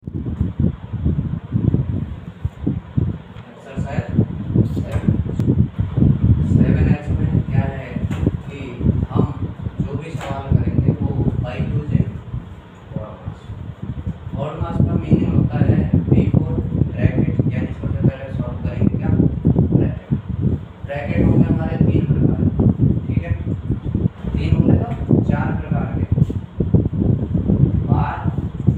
Exercise 7H में क्या है कि हम जो भी सवाल करेंगे वो बाय यूजिंग बॉड मास का मीनिंग होता है बिफोर ब्रैकेट, यानी सबसे पहले सॉल्व करेंगे क्या ब्रैकेट। ब्रैकेट हो गए हमारे 3 प्रकार, ठीक है, 3 बोले तो 4 प्रकार के, बार,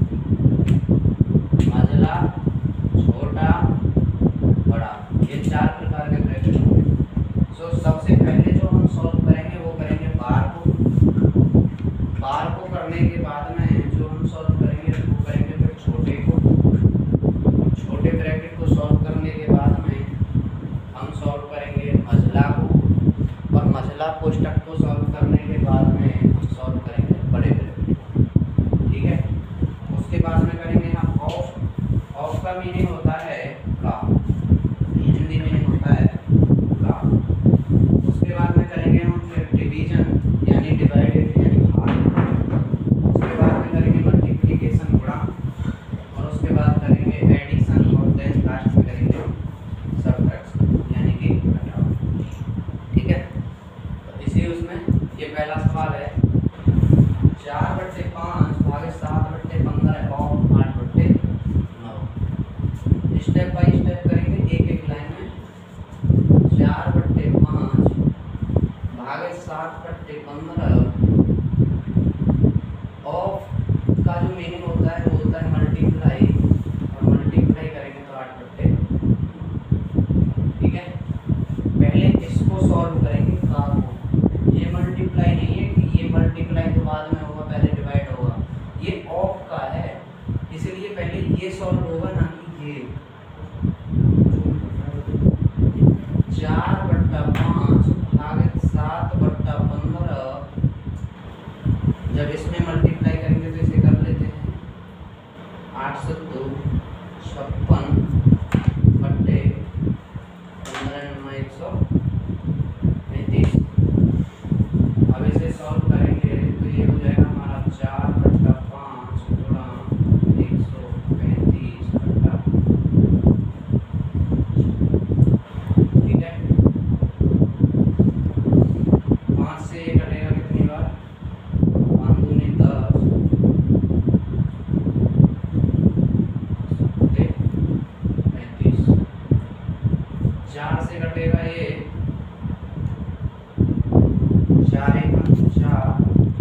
मजला, छोटा, बड़ा, ये 4 प्रकार के ब्रैकेट होंगे। सो सबसे पहले जो हम सॉल्व करेंगे वो करेंगे बार को। बार को करने के बाद में जो हम सॉल्व करेंगे वो करेंगे फिर छोटे को। छोटे ब्रैकेट को सॉल्व करने के बाद में हम सॉल्व करेंगे मजला को, और मजला कोष्टक को सॉल्व करने के बाद में हम सॉल्व करेंगे बड़े ब्रैकेट को, ठीक है। उसके बाद में करेंगे हम ऑफ। ऑफ का मीनिंग होता है का, हिंदी मीनिंग होता है का। उसके बाद में करेंगे हम फिर डिवीजन, यानी डिवाइडेड यानी भाग। उसके बाद में करेंगे मल्टीप्लिकेशन, गुणा, और उसके बाद करेंगे एडिशन, और देन लास्ट में करेंगे सबट्रैक्शन यानी कि घटाव, ठीक है। तो इसी उसमें ये पहला सवाल है 4/5 भागे 7/15 और 8/9। स्टेप बाय स्टेप करेंगे एक एक लाइन में। 4/5 भागे 7/15 ऑफ का जो मीनिंग होता है वो होता है मल्टीप्लाई, और मल्टीप्लाई करेंगे तो 8/9, ठीक है। पहले इसको सॉल्व करेंगे का को। ये मल्टीप्लाई नहीं है कि ये मल्टीप्लाई तो बाद में होगा, पहले डिवाइड होगा। ये ऑफ का है, इसलिए पहले ये सॉल्व होगा ना कि ये। 4/5 भागे 7/15 जब इसमें मल्टीप्लाई करेंगे तो इसे कर लेते हैं 8 से 2 56 बट्टे 15 135। अब इसे सॉल्व करेंगे तो ये हो जाएगा हमारा 4/5 गुणा 135 बट्टा, ठीक है। 5 से ये कटेगा कितनी बार, 5 दूनी 10, 35। 4 से कटेगा ये 4 1 4,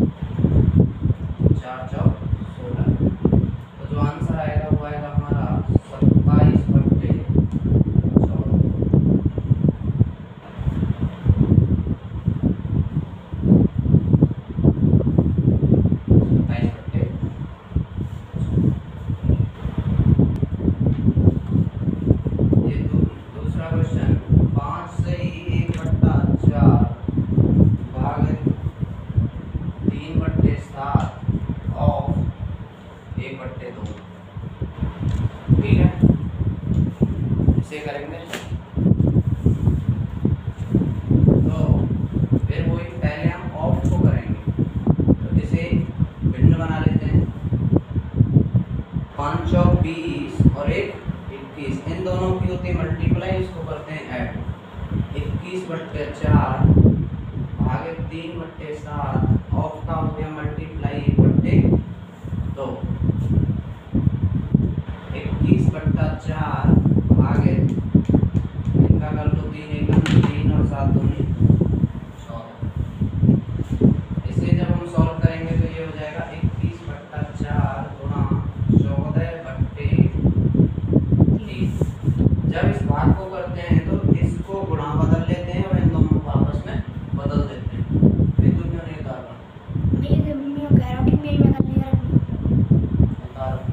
4 4 16। तो जो आंसर आएगा वो आएगा हमारा 27/14। 27/14। ये दूसरा क्वेश्चन 5 से 1/4 भागे 3/7 ऑफ 1/2, ठीक है। इसे करेंगे तो फिर वही पहले हम ऑफ को करेंगे, तो इसे भिन्न बना लेते हैं। 5 और 20 और 1 21, इन दोनों की होती है मल्टीप्लाई, इसको करते हैं ऐड। 21/4 भागे 3/7 ऑफ का हो गया मल्टीप्लाई 1/2। 21/4 भागे इनका कर लो 3 1 3 और 7 दूनी 14। इसे जब हम सॉल्व करेंगे तो ये हो जाएगा 21/4 गुणा 14/3। जब इस भाग को करते हैं तो इसको गुणा बदल लेते हैं और इन दोनों को आपस में बदल देते हैं। फिर तो क्यों नहीं उतार रहा? उतार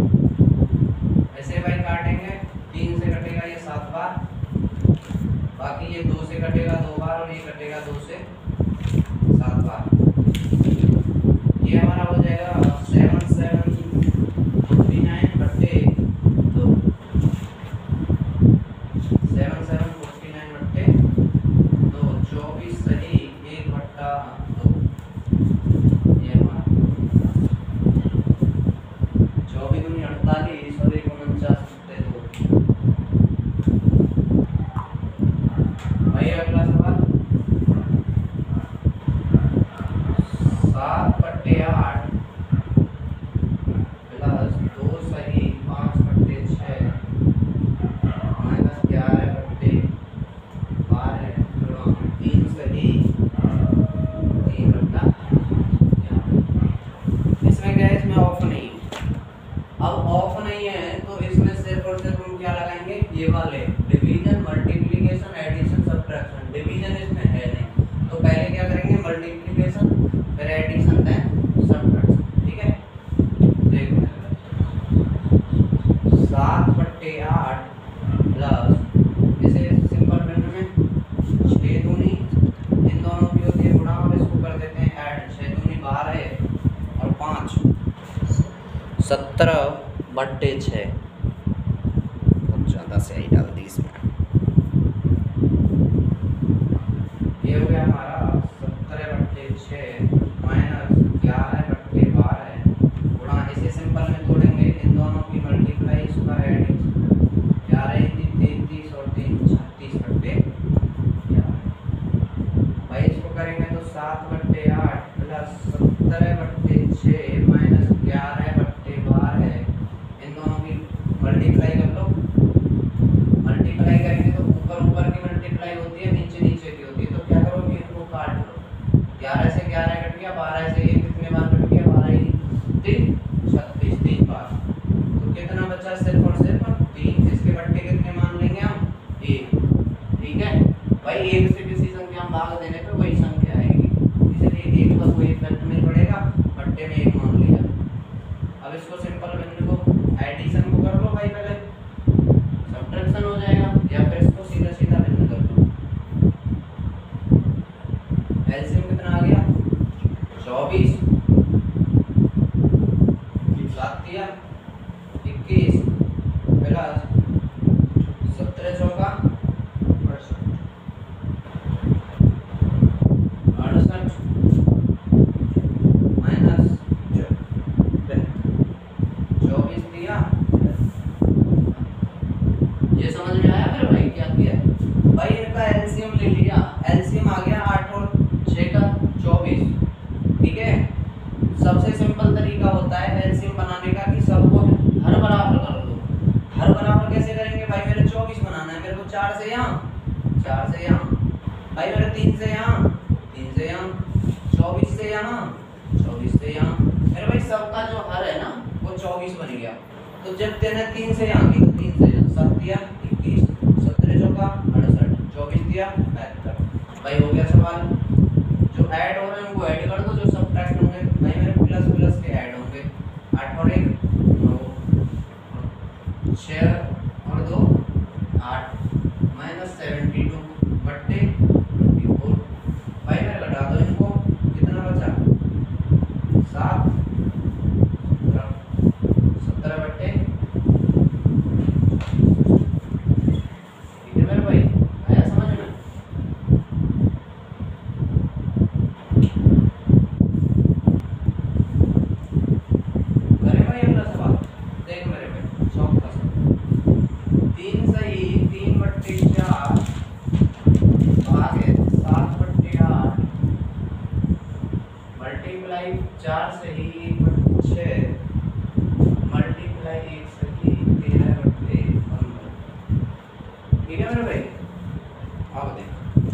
ऐसे भाई काटेंगे, 3 से कटेगा ये 7 बार, बाकी ये 2 से कटेगा 2 बार, और ये कटेगा 2 से 7 बार। ये हमारा हो जाएगा 7 7 49 बट्टे 2, 7 7 49 बट्टे 2, 24 सही 1/2। ये हमारा 24 दूनी 48। नहीं है तो इसमें सिर्फ और सिर्फ हम क्या लगाएंगे, ये वाले division, multiplication, addition, subtraction. Division इसमें है नहीं तो पहले क्या करेंगे, मल्टीप्लिकेशन, फिर एडिशन, देन सब्ट्रैक्शन। ठीक है, देखो 7/8 प्लस, इसे सिंपल मैनर में 6 दूनी, इन दोनों की होती है गुणा, और इसको कर देते हैं ऐड। 6 दूनी 12 और 5 17/6। बहुत ज़्यादा सही डाल दी इसमें। ये हो गया हमारा 17/6 माइनस 11/12 गुणा, इसे सिंपल में तोड़ेंगे, इन दोनों की मल्टीप्लाई, इसका एडिशन, 11 33 और 3 36/11। भाई इसको करेंगे तो 7/8 प्लस 17/6 माइनस 11/12, इन दोनों की मल्टीप्लाई कर लो। मल्टीप्लाई करेंगे तो ऊपर ऊपर की मल्टीप्लाई होती है, नीचे नीचे की होती है, तो क्या करोगे, इनको काट लो। 11 से 11 कट गया, 12 से 1 कितने बार कट गया, 12 3 36, 3 बार, तो कितना बचा, सिर्फ और सिर्फ 3। इसके बट्टे कितने मान लेंगे हम, 1। ठीक है भाई, 1 से किसी संख्या हम भाग देने पे वही संख्या आएगी, इसलिए 1 का कोई इफेक्ट नहीं पड़ेगा, बट्टे में 1 मान लिया। अब इसको सिंपल वैल्यू को एडिशन को कर लो भाई, पहले सब्ट्रैक्शन हो जाएगा, या फिर इसको सीधा सीधा भिन्न कर लो। एलसीएम कितना आ गया, 24 7 दिया 21 प्लस 17 चौका 68 माइनस 24 दिया। ये समझ में आया फिर भाई क्या किया भाई, इनका एलसीएम ले लिया, एलसीएम आ गया 8 और 6 का 24। ठीक है, सबसे सिंपल तरीका होता है एलसीएम बनाने का कि सबको हर बराबर कर दो। हर बराबर कैसे करेंगे भाई, मेरे 24 बनाना है, मेरे को 4 से यहाँ 4 से यहाँ, भाई मेरे 3 से यहाँ 3 से यहाँ, 24 से यहाँ 24 से यहाँ, मेरे भाई सबका जो हर है ना वो 24 बन गया। तो जब तेने 3 से यहाँ की तो 3 से यहाँ 7 दिया 21, 17 चौका 68, 24 दिया 72। भाई हो गया सवाल। जो ऐड हो रहे हैं उनको ऐड कर दो, जो सब्ट्रैक्ट होंगे भाई मेरे प्लस प्लस के ऐड होंगे। 8 और 1 9, 6 और 2 8 माइनस 72 बट्टे 24। भाई मेरे घटा दो इनको, कितना बचा 7 17/। ठीक है मेरे भाई, आया समझ में। करे भाई अगला सवाल, देख मेरे भाई, शौक का सवाल। 3 सही 3/4 भागे 7/8 मल्टीप्लाई 4 सही 1/6 मल्टीप्लाई 1 सही 13/15। ठीक है मेरे भाई, अब देख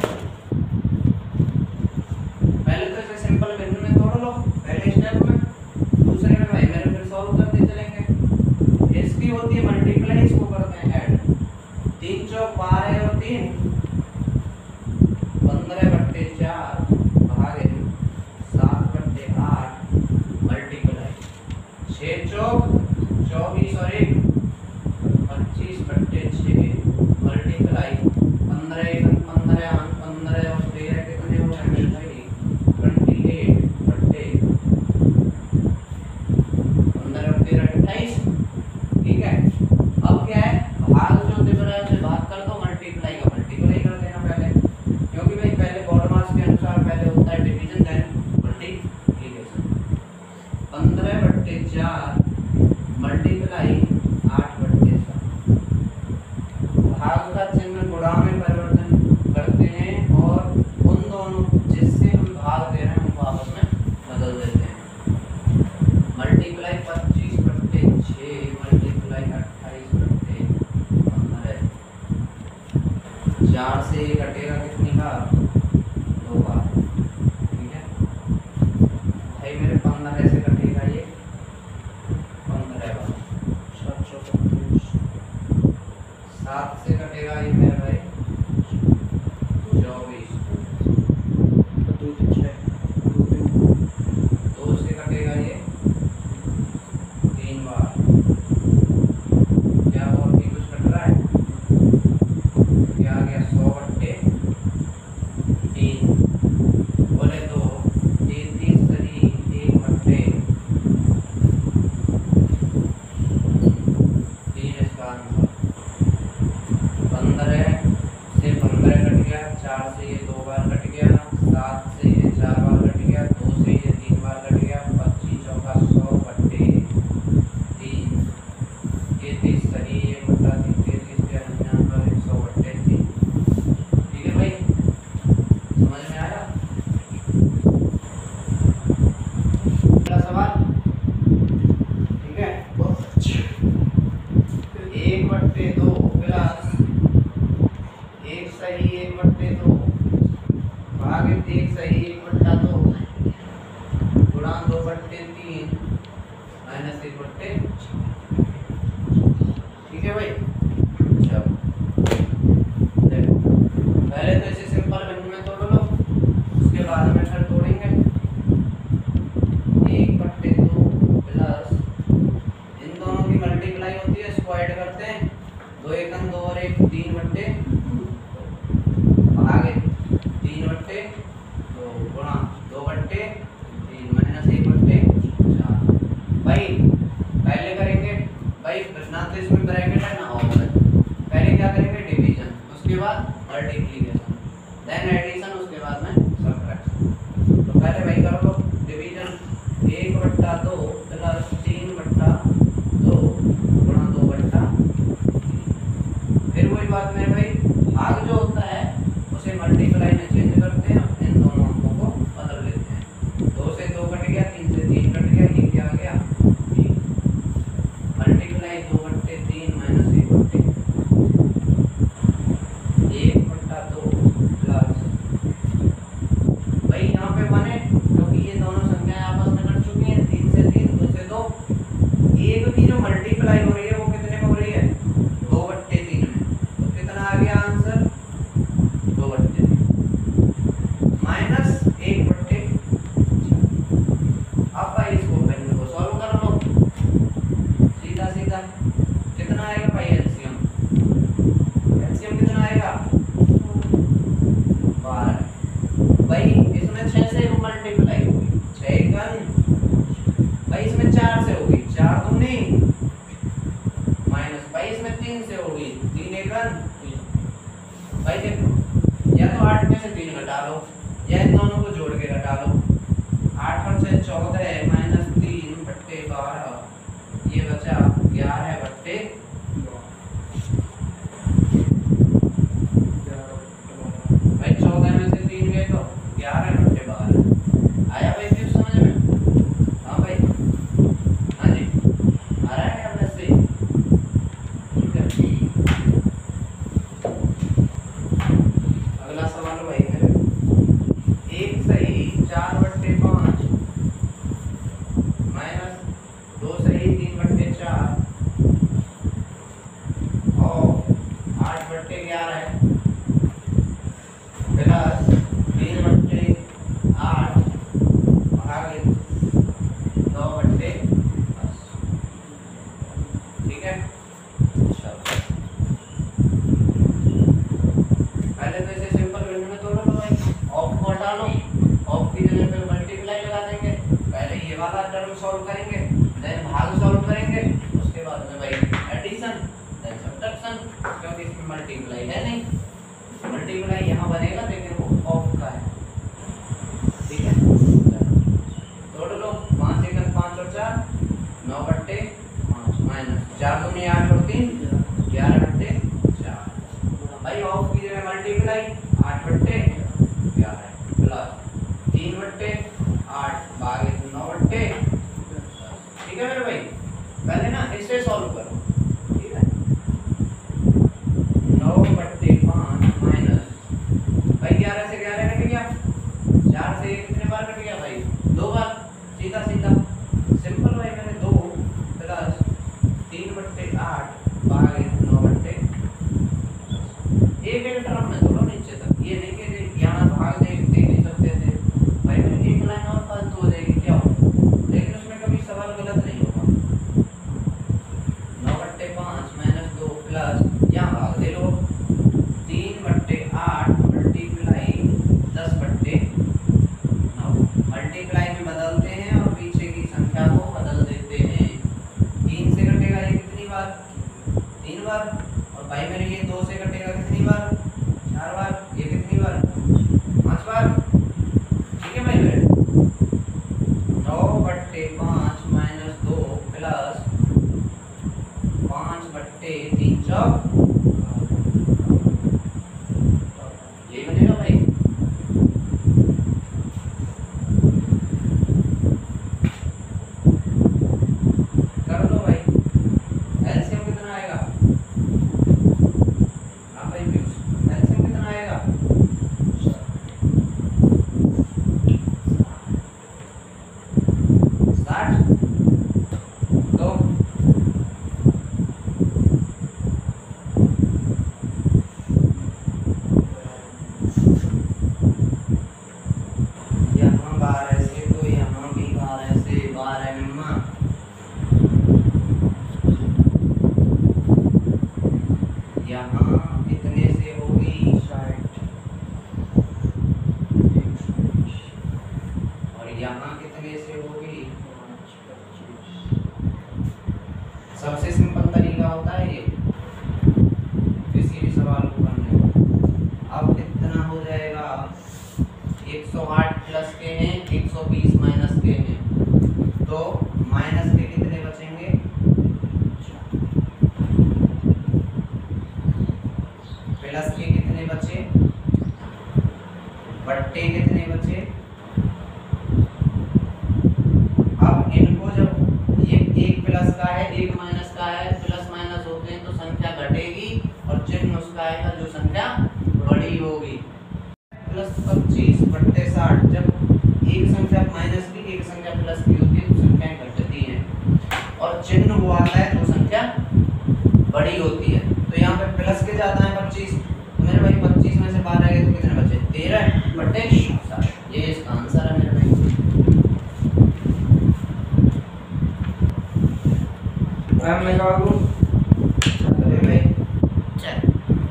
पहले तो इसे सिंपल वैल्यू में तोड़ लो पहले स्टेप में, दूसरे में भाई मेरे फिर सॉल्व करते चलेंगे। इसकी होती है मल्टीप्लाई, इसको करते हैं ऐड। 3 चौक 12 और 3 15/4 भागे 7/8 मल्टीप्लाई 6 चौक 24 और 1 25/6 मल्टीप्लाई 15 15 15 और 13 कितने हो गए मेरे भाई 28/15 और 13 28। ठीक है, अब क्या है, भाग जो दिख रहा है उसे भाग कर दो, मल्टीप्लाई का मल्टीप्लाई कर देना पहले, क्योंकि भाई पहले बॉड मास के अनुसार पहले होता है डिवीजन देन मल्टीप्लिकेशन। 15/4 मल्टीप्लाई 8/7। भाग का चिन्ह गुणा में परिवर्तन करते हैं और उन दोनों जिससे हम भाग दे रहे हैं उनको आपस में बदल देते हैं। Multiply 25/6 multiply 28/15। 4 से कटेगा कितनी बार, 2 बार। ठीक है भाई, मेरे 15 से कटेगा ये 15 बार, 7 7 से कटेगा ये मेरे भाई 24, 2 से कटेगा ये 3 बार, क्या और भी कुछ कट रहा है, क्या आ गया 100/3, बोले तो 33 सही 1/3 इसका आंसर। 15 से 15 कट गया, 4 से ये 2 बार कट गया, 7 से ये 4 बार कट गया, 2 से ये 3 बार कट गया, 25 चौका 100/3, ये 30 सही 1/3, 33 पे 100/3। ठीक है भाई, समझ में आया? अगला सवाल, ठीक है, 1/2 प्लस 1 सही 1/2 भागित 1 सही 1/2 गुणा 2/3 माइनस 1/4। ठीक है भाई, चलो देखो, पहले तो इसे सिंपल वैल्यू में तोड़ लो, उसके बाद में फिर तोड़ेंगे। 1/2 प्लस इन दोनों की मल्टीप्लाई होती है, इसको ऐड करते हैं, 2 1 2 और 1 3/2 भागे 3/2 गुणा 2/3 माइनस 1/4। भाई पहले करेंगे भाई, ना तो इसमें ब्रैकेट है ना ऑफ है, पहले क्या करेंगे डिवीजन, उसके बाद मल्टीप्लिकेशन, देन एडिशन, उसके बाद में सबट्रैक्शन। तो पहले भाई कर लो डिवीजन, 1/2 प्लस 3/2 गुणा 2/3। फिर वही बात मेरे भाई, भाग जो होता है उसे मल्टीप्लाई में चेंज करते हैं, इन दोनों अंकों को बदल लेते हैं। 2 से 2 कट गया, 3 से 3 कट गया, ये क्या आ गया मल्टीप्लाई 2/3 माइनस 1/3, 1/2 प्लस भाई यहाँ पे 1 है क्योंकि ये दोनों संख्याएं आपस में कट चुकी हैं, 3 से 3 2 से 2, एक की जो मल्टीप्लाई हो रही है वो कितने में हो रही है 2/3 में, तो कितना आ गया आंसर 2/3 माइनस 1/3। अब भाई इसको वैल्यू को सॉल्व कर लो, सीधा सीधा कितना आएगा भाई एलसीएम, एलसीएम कितना आएगा 12। भाई इसमें 6 से मल्टीप्लाई होगी, 6 गन भाई इसमें 4 से होगी, 4 दूनी माइनस भाई इसमें 3 से होगी, 3 एकन भाई देखो, या तो 8 में से 3 घटा लो या इन दोनों को जोड़ के घटा लो, 8 पर से 14 माइनस 3/12, ये बचा 11/2। भाई 14 में से 3 गए तो 11/12 आया भाई, क्यों समझ में? हाँ भाई, हाँ जी आ रहा है क्या वैसे? ठीक है, अगला सवाल भाई मेरे, 1 सही 4/5 माइनस 2 सही 3/4 और 8/11 है प्लस 3/8 भागे 9/10। ठीक है, चलो पहले तो इसे सिंपल वैल्यू में तोड़ लो भाई, ऑफ को हटा लो, ऑफ की जगह पे मल्टीप्लाई लगा देंगे, पहले ये वाला टर्म सॉल्व करेंगे, देन भाग सॉल्व करेंगे, उसके बाद में भाई एडिशन, देन सबट्रैक्शन, क्योंकि इसमें मल्टीप्लाई है नहीं, मल्टीप्लाई यहाँ बनेगा लेकिन वो ऑफ का है। ठीक है, तोड़ लो, 5 1 5 और 4 9/5 माइनस 4 दूनी 8 और 3 11/4। भाई ऑफ की जगह मल्टीप्लाई 8/11 प्लस 3/8 भागे 9/10। ठीक है मेरे भाई, पहले ना इसे सॉल्व करो। ठीक है, 9/5 माइनस भाई 11 से 11 कट गया, 4 से 1 कितने बार कट गया भाई 2 बार, सीधा सीधा सिंपल भाई, मैंने 2 प्लस 3/8 भागे 9/10। एक एक टर्म में थोड़ा नीचे तक, ये नहीं कि यहाँ भाग दे नहीं सकते थे भाई, मेरी एक लाइन और फालतू हो जाएगी क्या हो, लेकिन उसमें कभी सवाल गलत नहीं होगा। 9/5 माइनस 2 प्लस यहाँ भाग दे लो 3/8 मल्टीप्लाई 10/9, मल्टीप्लाई में बदलते हैं और पीछे की संख्या को बदल देते हैं। 3 से कटेगा ये कितनी बार, 3 बार, और भाई मेरे ये 2 से कटेगा कितनी बार, 4 बार, ये कितनी बार, 5 बार। ठीक है भाई मेरे 9/5 माइनस 2 प्लस 5/3 चौक, यही बनेगा भाई। कर लो भाई, एलसीएम कितना आएगा, आप भाई एलसीएम कितना आएगा, 60। तो यहाँ 12 से, तो यहाँ भी 12 से, 12 मम्मा यहाँ कितने से होगी, 60, और यहाँ कितने से होगी, 25। सबसे सिंपल तरीका होता है ये किसी भी सवाल को करने का। अब कितना हो जाएगा, 108 प्लस के हैं, 120 माइनस के हैं, तो माइनस के कितने बचेंगे, प्लस के कितने बचे, बट्टे कितने बचे। अब इनको जब ये एक प्लस का है एक माइनस का है, प्लस माइनस होते हैं तो संख्या घटेगी और चिन्ह उसका आएगा जो संख्या बड़ी होगी। प्लस 25/60, जब एक संख्या माइनस की एक संख्या प्लस की होती है तो संख्याएं घटती हैं और चिन्ह वो आता है तो संख्या बड़ी होती है। तो यहाँ पे प्लस के जाता है 25, तो मेरे भाई 25 में से 12 गए तो कितने बचे, 13/60। ये इसका आंसर है मेरे भाई। मैं निकाल दूं, चलिए भाई चल,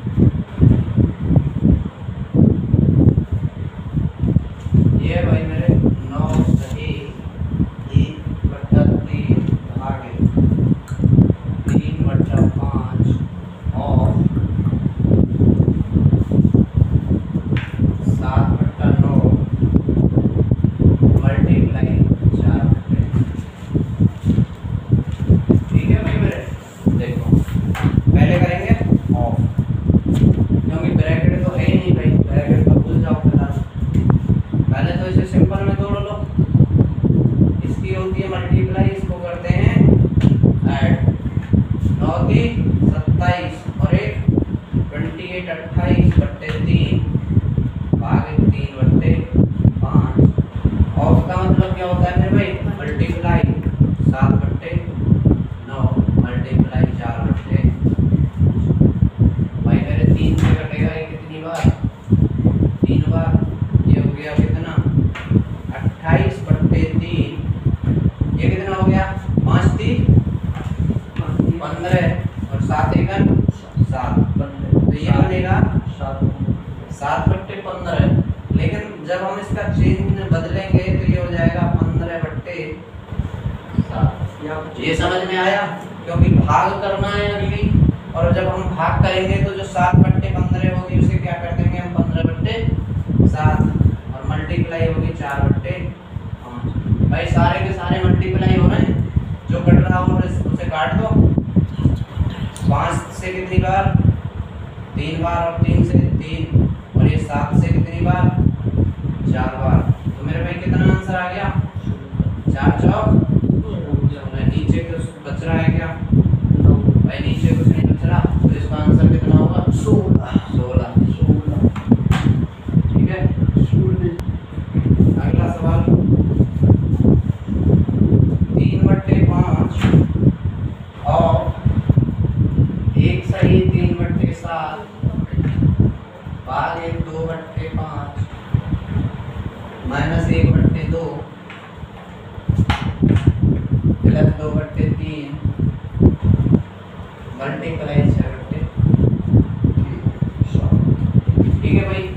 ये भाई मेरे 9 सही 1/3 भागे 3/5 और 7/9 मल्टीप्लाई 4। ठीक है भाई मेरे, देखो पहले करेंगे ऑफ, क्योंकि ब्रैकेट तो है ही नहीं भाई, ब्रैकेट तो भूल जाओ फिलहाल। पहले तो इसे सिंपल में तोड़ लो, इसकी होती है मल्टीप्लाई, इसको करते हैं ऐड, 9 3 27 और 1 28 28/3 भागे 3/5। ऑफ का मतलब क्या होता है मेरे भाई, मल्टीप्लाई 7/9 मल्टीप्लाई 4/। भाई मेरे 3 से कटेगा ये कितनी बार, 3 बार, ये हो गया कितना 28/3, ये कितना हो गया 5 3 15 और 7 1 7, तो ये बनेगा 7/15। लेकिन जब हम इसका चिन्ह बदलेंगे तो ये हो जाएगा 15/7। ये समझ में आया, क्योंकि भाग करना है अगली, और जब हम भाग करेंगे तो जो 7/15 होगी उसे क्या कर देंगे हम 15/7, और मल्टीप्लाई होगी 4/5। भाई सारे के सारे मल्टीप्लाई हो रहे हैं, जो कट रहा हो उसे काट दो। 5 से कितनी बार, 3 बार, और 3 से 3, और ये 7 से कितनी बार, 4 बार। तो मेरे भाई कितना आंसर आ गया, 4 चौक, नीचे कुछ बच रहा है क्या भाई, नीचे कुछ नहीं बच रहा, तो इसका आंसर कितना होगा 16। ठीक है, अगला सवाल 3/5 और 1 सही 3/7 माइनस 1/2 प्लस 2/3 मल्टीप्लाई 6/3। ठीक है भाई।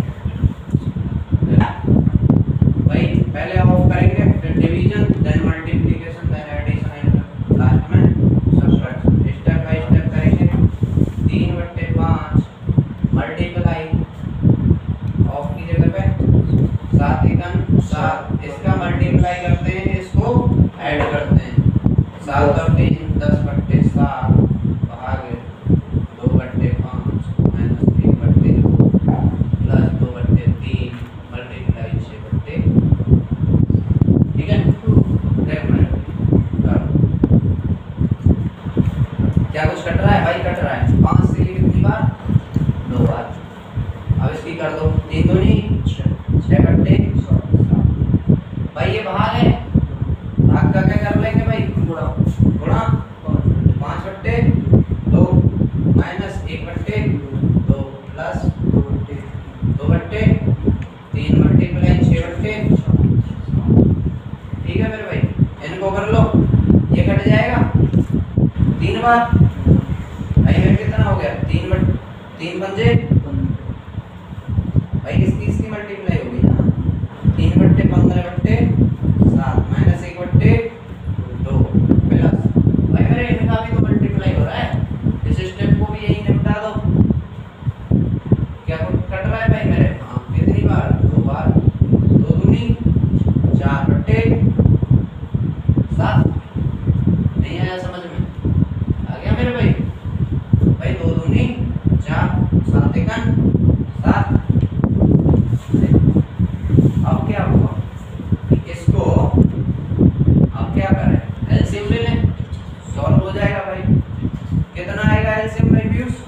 पहले ऑफ करेंगे, फिर division, then multiplication, then addition and last में सब्ट्रैक्शन। स्टेप बाय स्टेप करेंगे। 3/5 मल्टीप्लाई ऑफ की जगह पे 7 एकम 7, इसका मल्टीप्लाई करते हैं, इसको ऐड करते हैं। 7 और 3 10/7 भागे 2/5 माइनस 1/2 प्लस 2/3 मल्टीप्लाई 6/3। ठीक है, देख मैंने क्या कुछ कट रहा है भाई? कट रहा है। 5 से कितनी बार? 2 बार। अब इसकी कर दो 3 दूनी 6/7। भाई ये भाग है, भाग का क्या कर लेंगे भाई? गुणा 5/2 माइनस 1/2 प्लस 2/3 मल्टीप्लाई 6/3। ठीक है मेरे भाई, इनको कर लो, ये कट जाएगा 3 बार। भाई मेरे कितना हो गया? 3 पंजे भाई, इसकी मल्टीप्लाई होगी ना। 3/15/7 माइनस 1/2 प्लस, भाई मेरे इनका भी तो मल्टीप्लाई हो रहा है, इस स्टेप को भी यही निपटा दो। क्या कुछ कट रहा है भाई मेरे? हाँ, कितनी बार? 2 बार। 2 दूनी 4/7। नहीं आया समझ में? आ गया मेरे भाई? भाई 2 दूनी 4, 7 एकम 7। अब क्या हुआ? इसको अब क्या करें? एलसीएम ले लें, सॉल्व हो जाएगा भाई। कितना आएगा एलसीएम भाई व्यूज?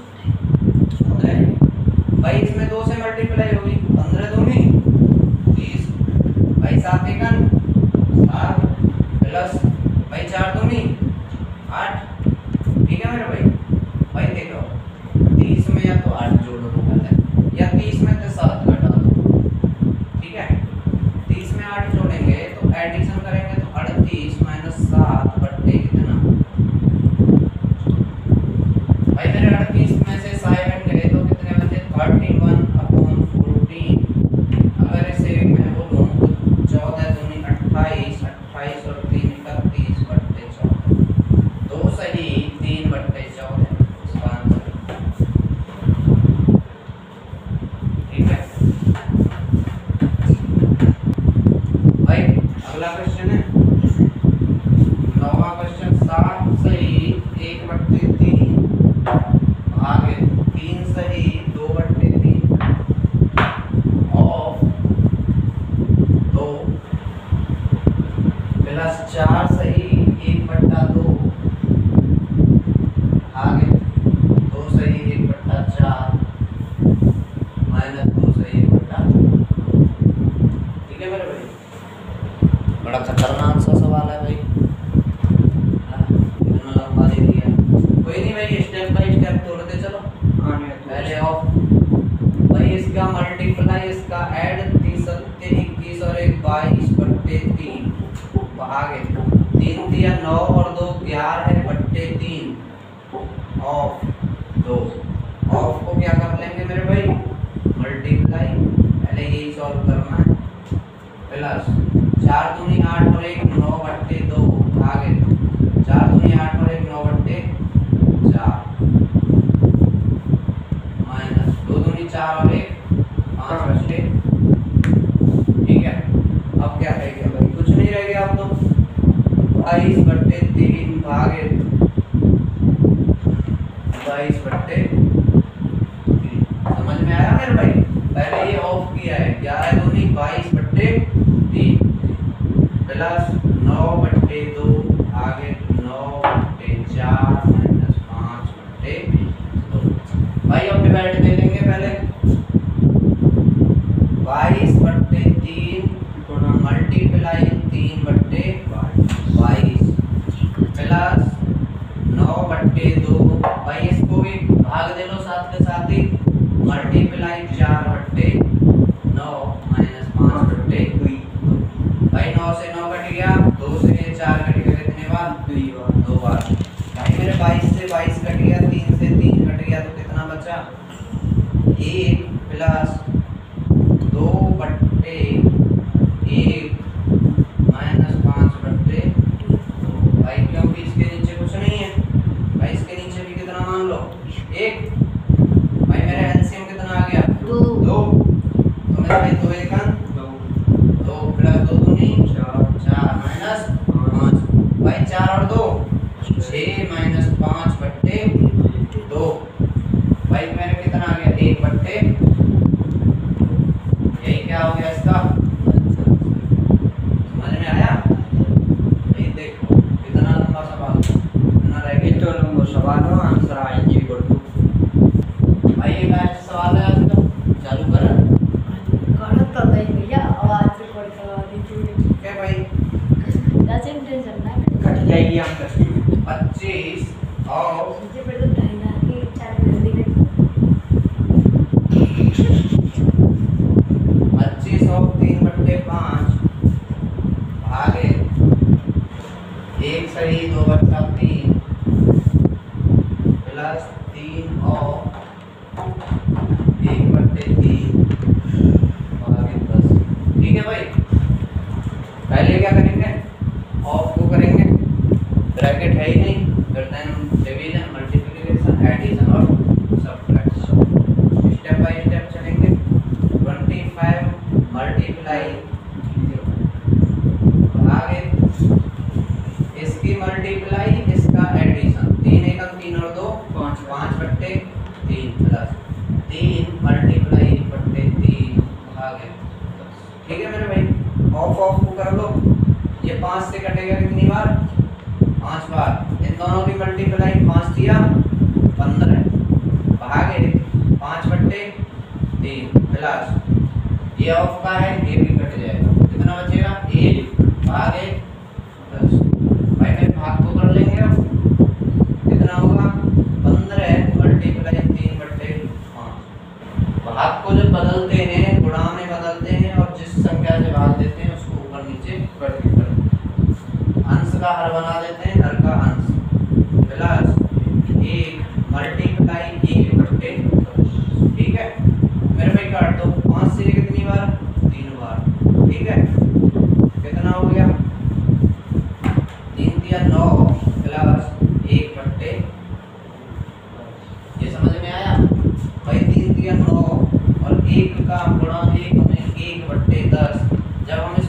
भाई इसमें 2 से मल्टीप्लाई होगी, 15 दूनी 30 भाई, 7 एकम 7 प्लस भाई 4 दूनी 8। ठीक है मेरे भाई? भाई देखो 30 में या तो 8 जोड़ो तो गलत है, या 30 में से 7 घटा दो। ठीक है, 30 में 8 जोड़ेंगे तो एडिशन करेंगे तो 38 माइनस 7 बट्टे कितना? भाई मेरे 38 में से 7 गए तो कितने बचे? 31/14। अगर इसे मैं बोलूं तो 14 दूनी 28, 28 और 3 31/14। 2 सही 3/14 इसका आंसर। ठीक है भाई, अगला क्वेश्चन है 9वां क्वेश्चन। 7 सही 1/3 भागे 3 सही 2/3 ऑफ 2 प्लस 4 सही 1/2 भागे 2 सही 1/4 माइनस 2 सही 1/2। ठीक है मेरे भाई? बड़ा खतरनाक सा सवाल है भाई, इतना लंबा दे दिया। कोई नहीं भाई, स्टेप बाय स्टेप तोड़ते चलो। पहले ऑफ भाई, इसका मल्टीप्लाई, इसका ऐड 30 21 और 1 22/3 भागे 3 दिया 9 और 2 11 है बट्टे 3 ऑफ 2। ऑफ को क्या कर लेंगे मेरे भाई? मल्टीप्लाई, पहले यही सॉल्व करना है। प्लस 4 दूनी 8 और 1 9/2 भागे 4 दूनी 8 और 1 9/4 माइनस 2 दूनी 4 और 1 5/6। ठीक है, अब क्या रह गया भाई? कुछ नहीं रह गया। अब तो 22/3 भागे 22/3। समझ में आया मेरे भाई? पहले ये ऑफ किया है, 11 दूनी 22/3 प्लस 9/2 आगे 9/4 माइनस 5/2। भाई अब डिवाइड दे लेंगे पहले। 22/3 मल्टीप्लाई 3/22 प्लस 9/2। भाई इसको भी भाग दे लो साथ के साथ ही, मल्टीप्लाई 4/9 माइनस 5/2 1 प्लस 2 बट्टे 1 माइनस 5 बट्टे 2 भाई, क्योंकि इसके नीचे कुछ नहीं है भाई, इसके नीचे भी कितना मान लो 1 भाई, मेरा एलसीएम कितना आ गया 2 तो मेरा भाई 2 एकन 2 प्लस 2 दूनी 4 माइनस 5 भाई, 4 और 2 6 माइनस 5 बट्टे 2 भाई, मेरा कितना आ गया 1 बट्टे, यही क्या हो गया इसका, समझ में आया। ये देखो कितना लंबा सवाल, कितना रह गया, तो लंबा सवाल हो, आंसर आएगी इक्वल टू भाई। ये लास्ट सवाल है आज का, चालू कर तो नहीं भैया, आवाज रिकॉर्ड करवा दीजिए क्या भाई, टेंशन ना कट जाएगी आंसर 25 और मुझे फिर तो ढाई की 4 जल्दी कट 25 और 3 बट्टे 5 भागे 1 सही 2 बट्टा 3 प्लस 3 और 1 बट्टे 3 भागे 10। ठीक है भाई, पहले क्या करेंगे, ऑफ को करेंगे, ब्रैकेट है ही नहीं, फिर देन डिवीजन, मल्टीप्लिकेशन, एडिशन और सब्ट्रैक्शन, स्टेप बाय स्टेप चलेंगे। 25 मल्टीप्लाई आगे इसकी मल्टीप्लाई, इसका एडिशन, 3 एकम 3 और 2 5 बट्टे 3 प्लस 3 मल्टीप्लाई बट्टे 3 आगे। ठीक है मेरे भाई, ऑफ ऑफ को कर लो, ये 5 से कटेगा कितनी बार 5 बार, इन दोनों की मल्टीप्लाई 5 दिया 15 भागे 5 बट्टे 3 प्लस ये ऑफ का है, ये भी कट जाएगा, कितना बचेगा 1 भागे 10 भाई, मैं भाग को कर लेंगे, अब कितना होगा 15 मल्टीप्लाई 3 बट्टे 5। भाग को जब बदलते हैं, गुणा में बदलते हैं और जिस संख्या से भाग देते हैं उसको ऊपर नीचे कर देते हैं, अंश का हर बना देते हैं, हर का अंश प्लस 1 मल्टीप्लाई 1 बट्टे 10। ठीक है मेरे भाई, काट दो 5 से कितनी बार 3 बार। ठीक है, कितना हो गया 3 3 9 प्लस 1 बट्टे, ये समझ में आया भाई, 3 3 9 और 1 का गुणा 1 में 1 बट्टे 10, जब हम